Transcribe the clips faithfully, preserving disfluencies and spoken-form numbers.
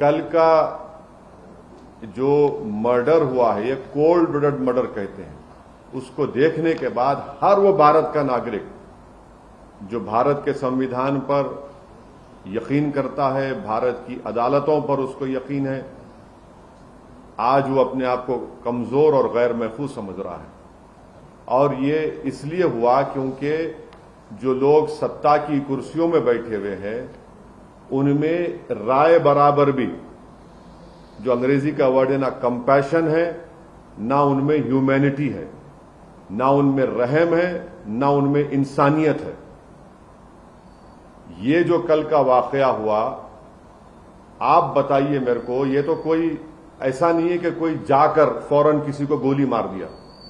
कल का जो मर्डर हुआ है, ये कोल्ड ब्लडेड मर्डर कहते हैं, उसको देखने के बाद हर वो भारत का नागरिक जो भारत के संविधान पर यकीन करता है, भारत की अदालतों पर उसको यकीन है, आज वो अपने आप को कमजोर और गैर महफूज समझ रहा है। और ये इसलिए हुआ क्योंकि जो लोग सत्ता की कुर्सियों में बैठे हुए हैं, उनमें राय बराबर भी, जो अंग्रेजी का वर्ड है, ना कंपैशन है, ना उनमें ह्यूमैनिटी है, ना उनमें रहम है, ना उनमें इंसानियत है। ये जो कल का वाकया हुआ, आप बताइए मेरे को, ये तो कोई ऐसा नहीं है कि कोई जाकर फौरन किसी को गोली मार दिया।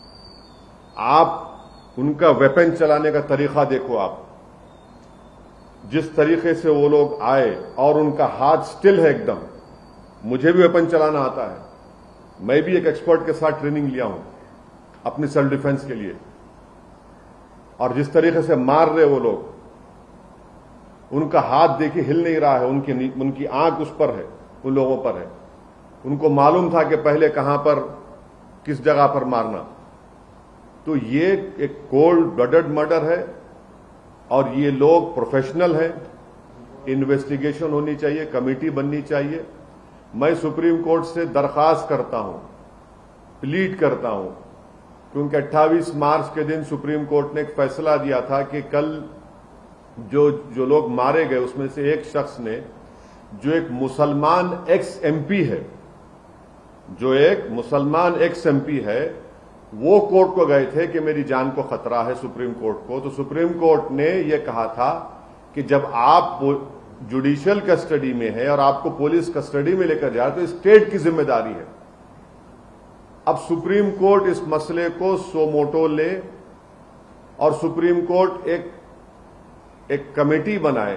आप उनका वेपन चलाने का तरीका देखो, आप जिस तरीके से वो लोग आए, और उनका हाथ स्टिल है एकदम। मुझे भी वेपन चलाना आता है, मैं भी एक एक्सपर्ट के साथ ट्रेनिंग लिया हूं अपनी सेल्फ डिफेंस के लिए। और जिस तरीके से मार रहे वो लोग, उनका हाथ देखिए हिल नहीं रहा है, उनकी उनकी आंख उस पर है, उन लोगों पर है। उनको मालूम था कि पहले कहां पर, किस जगह पर मारना। तो ये एक कोल्ड ब्लडेड मर्डर है, और ये लोग प्रोफेशनल हैं। इन्वेस्टिगेशन होनी चाहिए, कमेटी बननी चाहिए। मैं सुप्रीम कोर्ट से दरखास्त करता हूं, प्लीड करता हूं, क्योंकि अट्ठाईस मार्च के दिन सुप्रीम कोर्ट ने एक फैसला दिया था कि कल जो जो लोग मारे गए, उसमें से एक शख्स ने, जो एक मुसलमान एक्स एमपी है, जो एक मुसलमान एक्स एमपी है, वो कोर्ट को गए थे कि मेरी जान को खतरा है, सुप्रीम कोर्ट को। तो सुप्रीम कोर्ट ने यह कहा था कि जब आप जुडिशियल कस्टडी में है और आपको पुलिस कस्टडी में लेकर जा रहे, तो स्टेट की जिम्मेदारी है। अब सुप्रीम कोर्ट इस मसले को सो मोटो ले, और सुप्रीम कोर्ट एक एक कमेटी बनाए,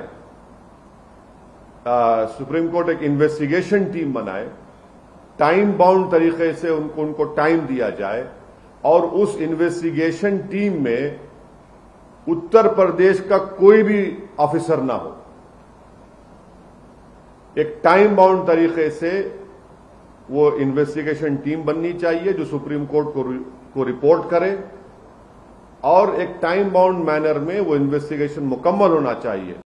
आ, सुप्रीम कोर्ट एक इन्वेस्टिगेशन टीम बनाए, टाइम बाउंड तरीके से उनको उनको टाइम दिया जाए, और उस इन्वेस्टिगेशन टीम में उत्तर प्रदेश का कोई भी ऑफिसर ना हो। एक टाइम बाउंड तरीके से वो इन्वेस्टिगेशन टीम बननी चाहिए जो सुप्रीम कोर्ट को, को रिपोर्ट करे, और एक टाइम बाउंड मैनर में वो इन्वेस्टिगेशन मुकम्मल होना चाहिए।